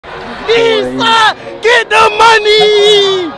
Isa, get the money!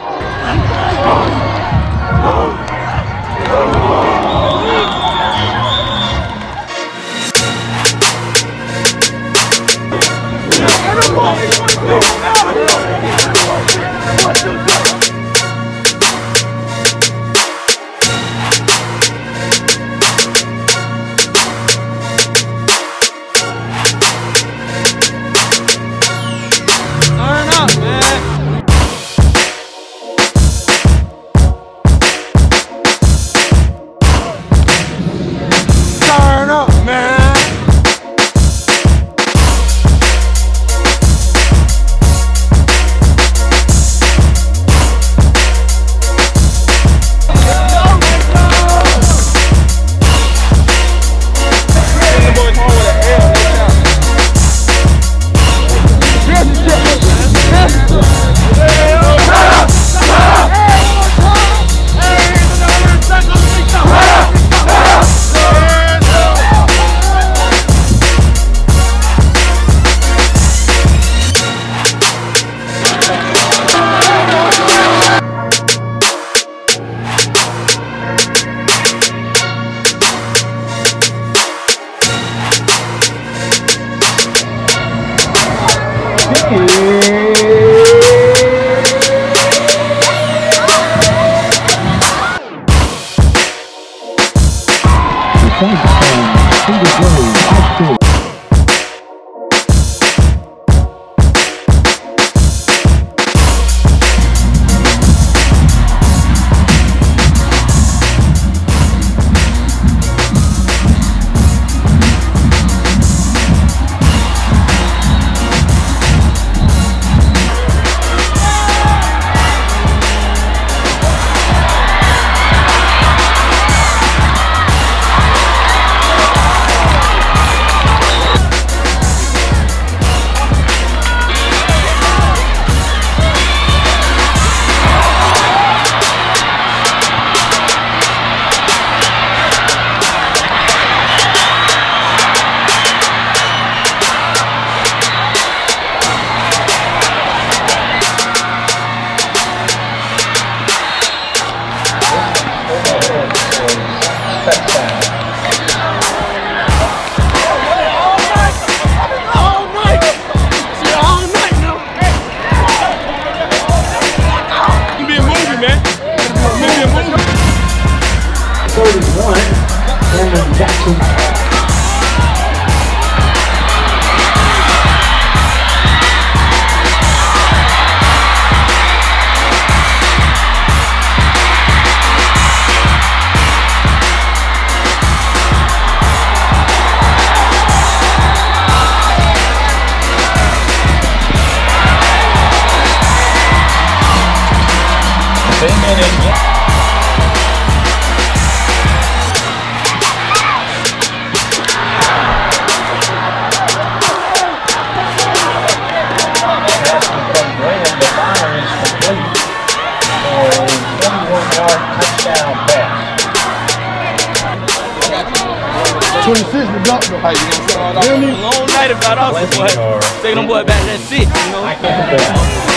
Long night about us, boy. Taking them boy back to that shit, you know? I can't.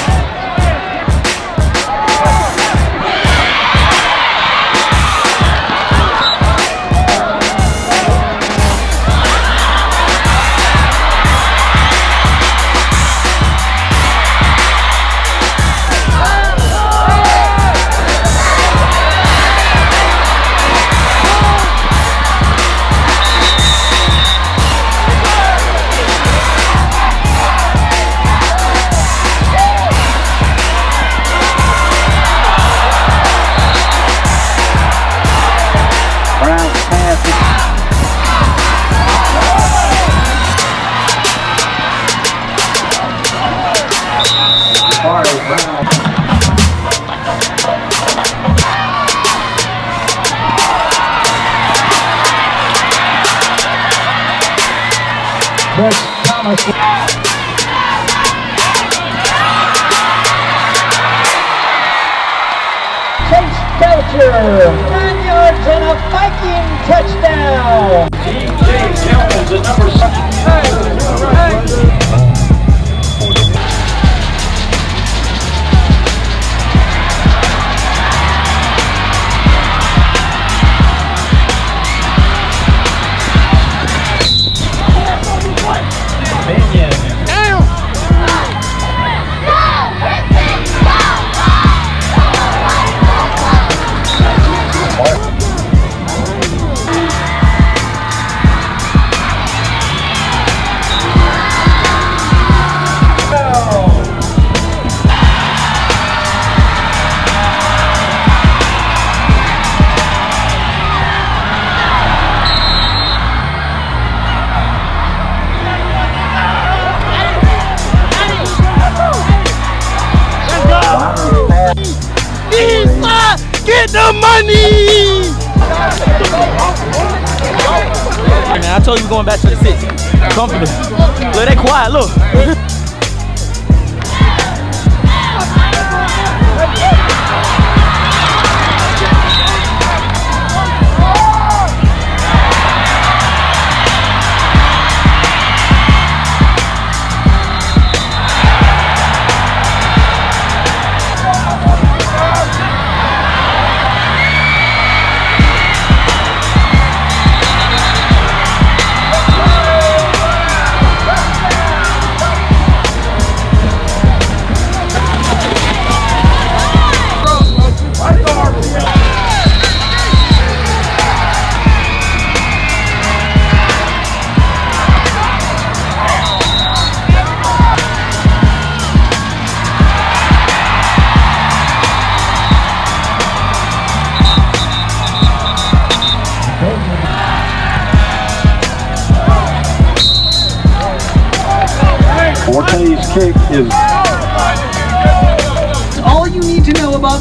Chase Belcher, 9 yards and a Viking touchdown. DJ Jones at number 7. the money! Man, I told you we're going back to the 6. Comfortable. Look, they quiet, look. Forte's kick is All you need to know about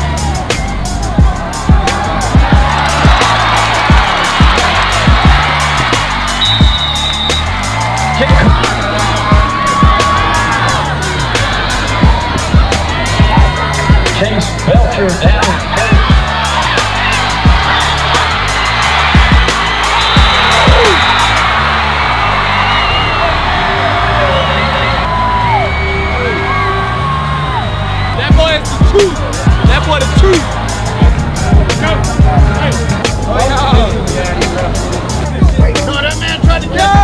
Chase Belcher down. That boy the truth. No, that man tried to get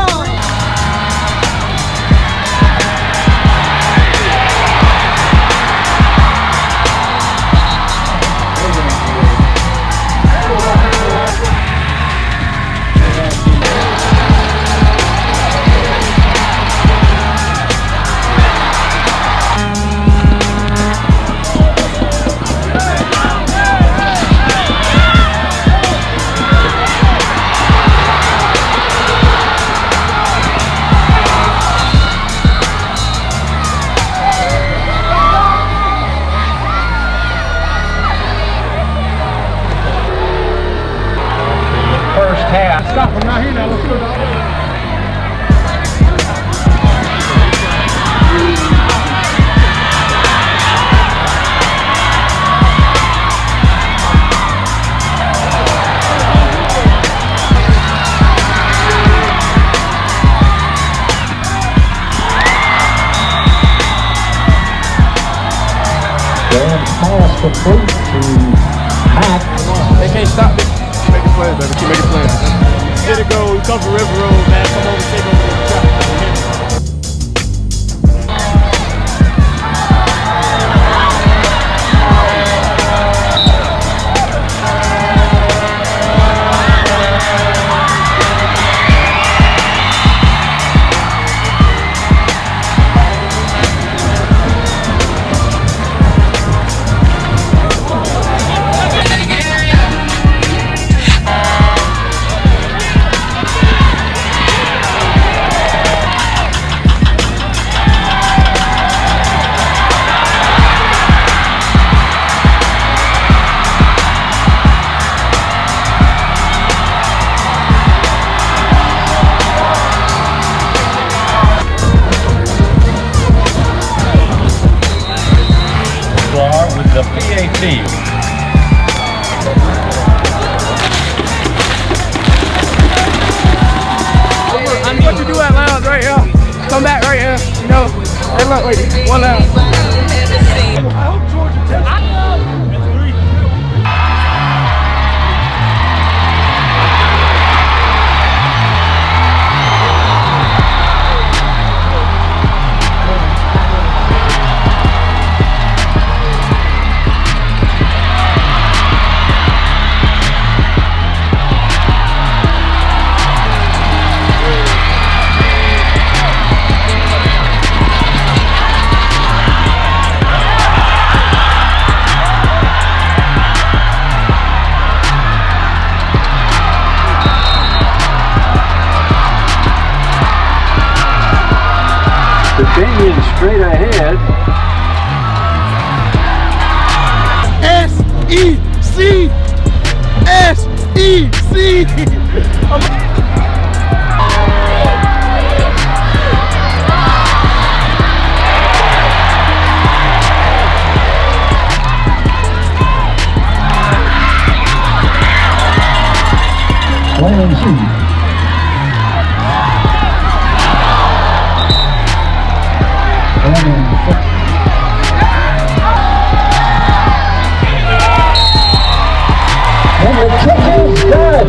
First half. Stop him now here now. Let's go. Grand pass complete to Hack. They can't stop it. Make it play, baby. Keep making plays. Let it go. We come from River Road, man. Come over, take over the track. With the PAT. What you do at lounge right here? Come back right here. You know, hey, look, wait, one lounge. I hope Georgia takes it. Continuing straight ahead. SEC Playing C. And the kick is good.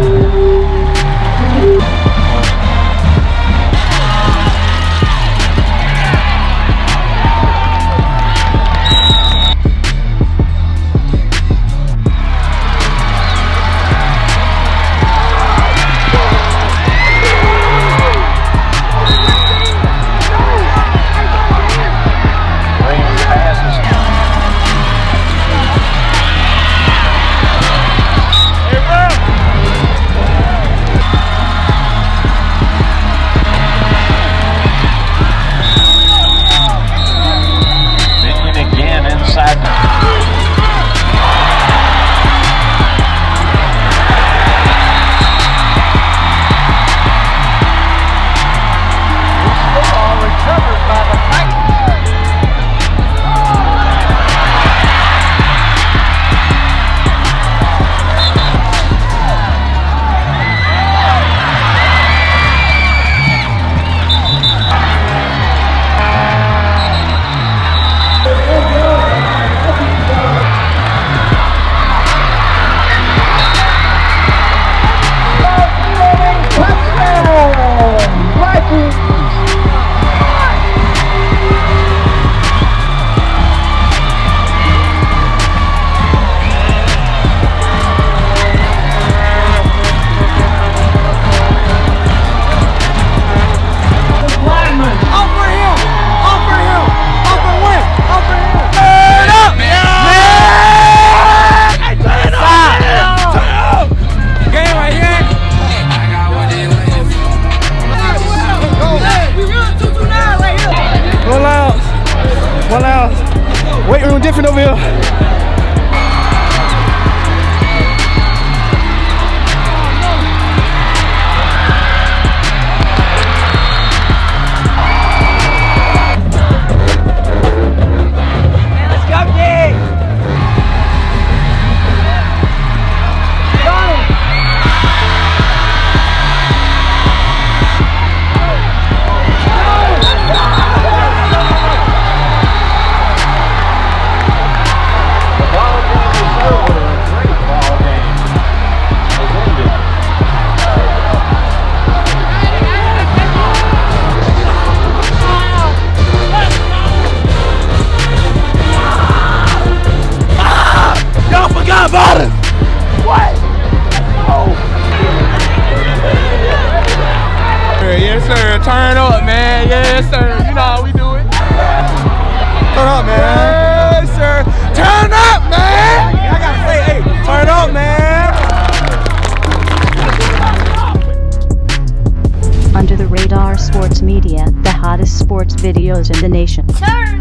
Weight room different over here. Yes, sir. Turn up, man. Yes, sir. You know how we do it. Turn up, man. Yes, sir. Turn up, man. I gotta say, hey, turn up, man. Under the Radar Sports Media, the hottest sports videos in the nation. Turn